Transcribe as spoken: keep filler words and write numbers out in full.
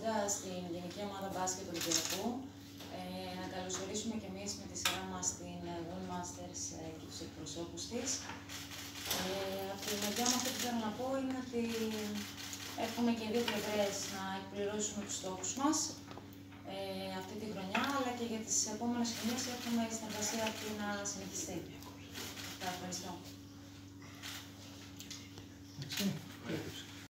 εκπροσωπώντας την Γενική Ομάδα Μπάσκετ του Ολυμπιακού, ε, να καλωσορίσουμε και εμείς με τη σειρά μας την Women Masters ε, και τους εκπροσώπους της. Ε, από τη μεριά μου αυτό που θέλω να πω είναι ότι έχουμε και δύο πλευρές να εκπληρώσουμε τους στόχους μας ε, αυτή τη χρονιά, αλλά και για τις επόμενες χρονιές έχουμε η συνεργασία αυτή να συνεχιστεί. Ευχαριστώ.